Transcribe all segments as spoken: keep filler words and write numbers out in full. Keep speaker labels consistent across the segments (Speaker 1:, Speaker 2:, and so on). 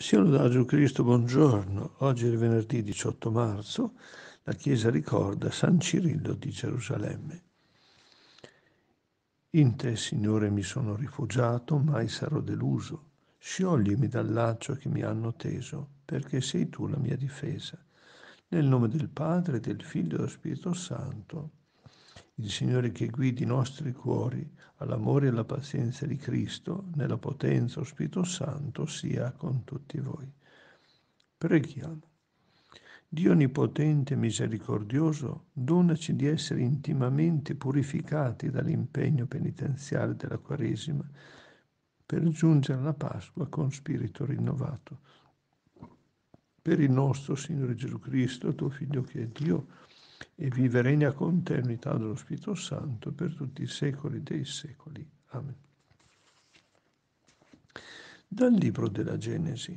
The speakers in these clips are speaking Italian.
Speaker 1: Sia lodato Gesù Cristo, buongiorno. Oggi è il venerdì diciotto marzo, la Chiesa ricorda San Cirillo di Gerusalemme. In te, Signore, mi sono rifugiato, mai sarò deluso. Scioglimi dal laccio che mi hanno teso, perché sei tu la mia difesa. Nel nome del Padre, del Figlio e dello Spirito Santo. Il Signore che guidi i nostri cuori all'amore e alla pazienza di Cristo, nella potenza dello Spirito Santo, sia con tutti voi. Preghiamo. Dio onnipotente e misericordioso, donaci di essere intimamente purificati dall'impegno penitenziale della Quaresima per giungere alla Pasqua con spirito rinnovato. Per il nostro Signore Gesù Cristo, tuo Figlio che è Dio, e vive e regna con te in unità dello Spirito Santo per tutti i secoli dei secoli. Amen. Dal libro della Genesi.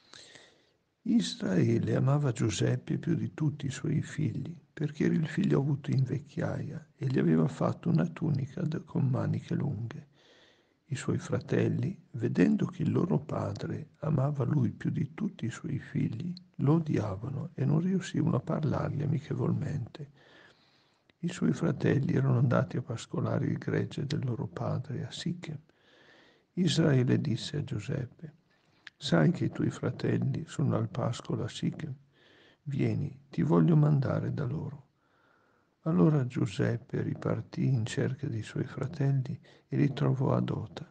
Speaker 1: Israele amava Giuseppe più di tutti i suoi figli, perché era il figlio avuto in vecchiaia e gli aveva fatto una tunica con maniche lunghe. I suoi fratelli, vedendo che il loro padre amava lui più di tutti i suoi figli, lo odiavano e non riuscivano a parlargli amichevolmente. I suoi fratelli erano andati a pascolare il gregge del loro padre a Sichem. Israele disse a Giuseppe: sai che i tuoi fratelli sono al pascolo a Sichem? Vieni, ti voglio mandare da loro. Allora Giuseppe ripartì in cerca dei suoi fratelli e li trovò a Dothan.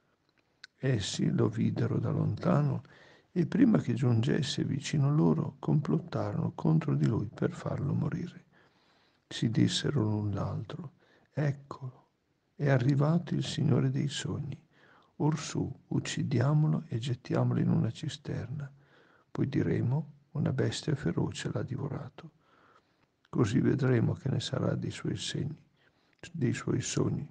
Speaker 1: Essi lo videro da lontano e prima che giungesse vicino loro complottarono contro di lui per farlo morire. Si dissero l'un l'altro: eccolo, è arrivato il Signore dei sogni. Orsù, uccidiamolo e gettiamolo in una cisterna. Poi diremo: una bestia feroce l'ha divorato. Così vedremo che ne sarà dei suoi segni, dei suoi sogni.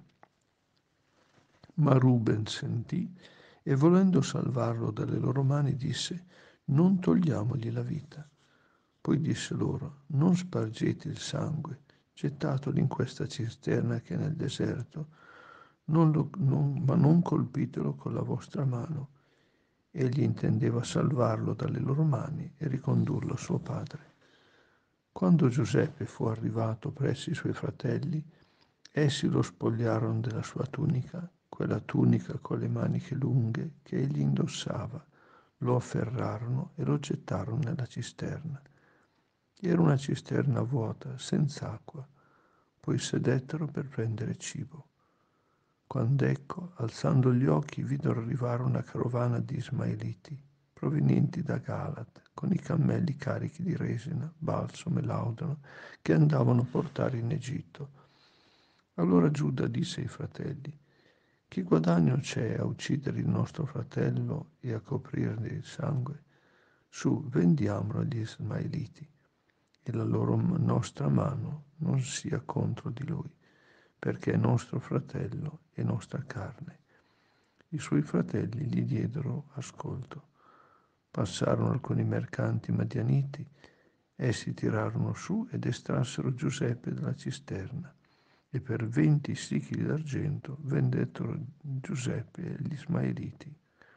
Speaker 1: Ma Ruben sentì e volendo salvarlo dalle loro mani disse: non togliamogli la vita. Poi disse loro: non spargete il sangue, gettatelo in questa cisterna che è nel deserto, non lo, non, ma non colpitelo con la vostra mano. Egli intendeva salvarlo dalle loro mani e ricondurlo a suo padre. Quando Giuseppe fu arrivato presso i suoi fratelli, essi lo spogliarono della sua tunica, quella tunica con le maniche lunghe che egli indossava, lo afferrarono e lo gettarono nella cisterna. Era una cisterna vuota, senza acqua. Poi sedettero per prendere cibo. Quando ecco, alzando gli occhi, videro arrivare una carovana di Ismaeliti, provenienti da Galat, con i cammelli carichi di resina, balsamo e laudano, che andavano a portare in Egitto. Allora Giuda disse ai fratelli: che guadagno c'è a uccidere il nostro fratello e a coprirne il sangue? Su, vendiamolo agli Ismaeliti, e la loro nostra mano non sia contro di lui, perché è nostro fratello e nostra carne. I suoi fratelli gli diedero ascolto. Passarono alcuni mercanti madianiti, essi tirarono su ed estrassero Giuseppe dalla cisterna, e per venti sichili d'argento vendettero Giuseppe agli Ismaeliti.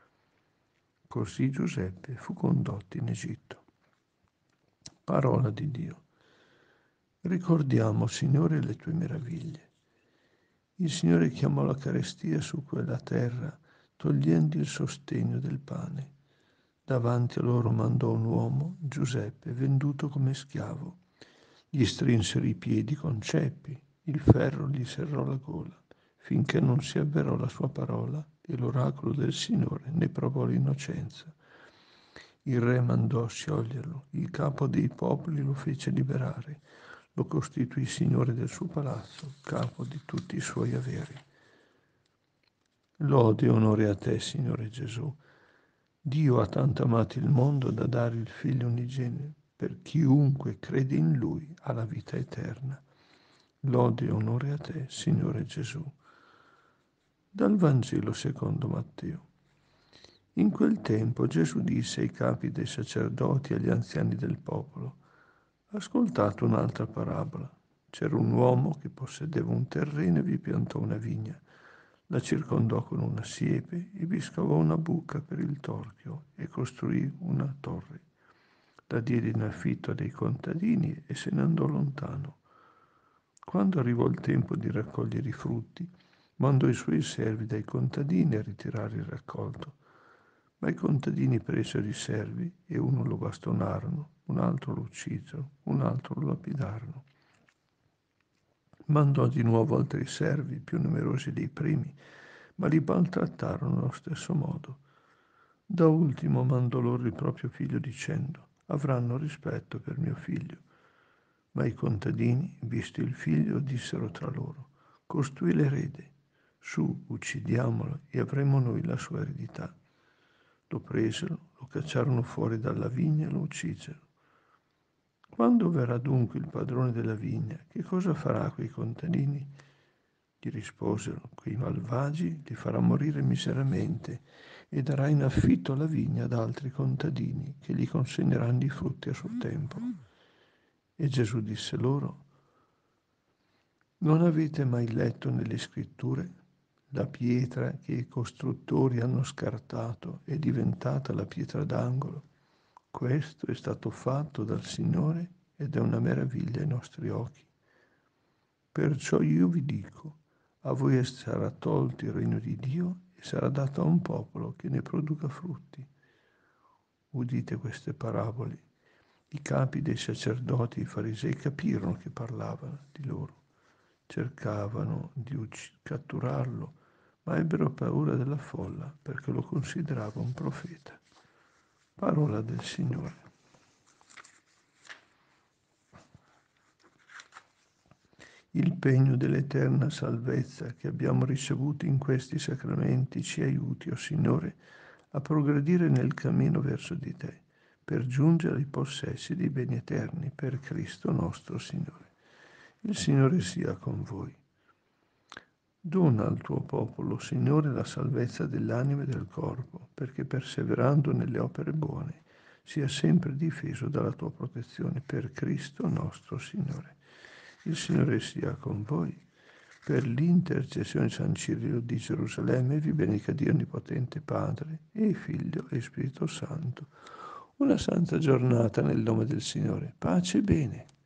Speaker 1: Così Giuseppe fu condotto in Egitto. Parola di Dio. Ricordiamo, Signore, le tue meraviglie. Il Signore chiamò la carestia su quella terra, togliendo il sostegno del pane. Davanti a loro mandò un uomo, Giuseppe, venduto come schiavo. Gli strinsero i piedi con ceppi, il ferro gli serrò la gola, finché non si avverò la sua parola e l'oracolo del Signore ne provò l'innocenza. Il re mandò a scioglierlo, il capo dei popoli lo fece liberare, lo costituì signore del suo palazzo, capo di tutti i suoi averi. Lode e onore a te, Signore Gesù. Dio ha tanto amato il mondo da dare il Figlio unigenito, per chiunque crede in Lui ha la vita eterna. Lode e onore a te, Signore Gesù. Dal Vangelo secondo Matteo. In quel tempo Gesù disse ai capi dei sacerdoti e agli anziani del popolo: ascoltate un'altra parabola. C'era un uomo che possedeva un terreno e vi piantò una vigna. La circondò con una siepe e vi scavò una buca per il torchio e costruì una torre. La diede in affitto a dei contadini e se ne andò lontano. Quando arrivò il tempo di raccogliere i frutti, mandò i suoi servi dai contadini a ritirare il raccolto. Ma i contadini presero i servi e uno lo bastonarono, un altro lo uccisero, un altro lo lapidarono. Mandò di nuovo altri servi, più numerosi dei primi, ma li maltrattarono allo stesso modo. Da ultimo mandò loro il proprio figlio dicendo: avranno rispetto per mio figlio. Ma i contadini, visto il figlio, dissero tra loro: costui è l'erede, su, uccidiamolo e avremo noi la sua eredità. Lo presero, lo cacciarono fuori dalla vigna e lo uccisero. Quando verrà dunque il padrone della vigna, che cosa farà a quei contadini? Gli risposero: quei malvagi li farà morire miseramente e darà in affitto la vigna ad altri contadini che gli consegneranno i frutti a suo tempo. E Gesù disse loro: non avete mai letto nelle scritture? La pietra che i costruttori hanno scartato è diventata la pietra d'angolo. Questo è stato fatto dal Signore ed è una meraviglia ai nostri occhi. Perciò io vi dico, a voi sarà tolto il regno di Dio e sarà dato a un popolo che ne produca frutti. Udite queste parabole. I capi dei sacerdoti e i farisei capirono che parlavano di loro. Cercavano di ucc- catturarlo, ma ebbero paura della folla perché lo considerava un profeta. Parola del Signore. Il pegno dell'eterna salvezza che abbiamo ricevuto in questi sacramenti ci aiuti, o Signore, a progredire nel cammino verso di te, per giungere ai possessi dei beni eterni, per Cristo nostro Signore. Il Signore sia con voi. Dona al tuo popolo, Signore, la salvezza dell'anima e del corpo, perché perseverando nelle opere buone sia sempre difeso dalla tua protezione, per Cristo nostro Signore. Il Signore sia con voi. Per l'intercessione di San Cirillo di Gerusalemme vi benedica Dio Onnipotente Padre e Figlio e Spirito Santo. Una santa giornata nel nome del Signore. Pace e bene.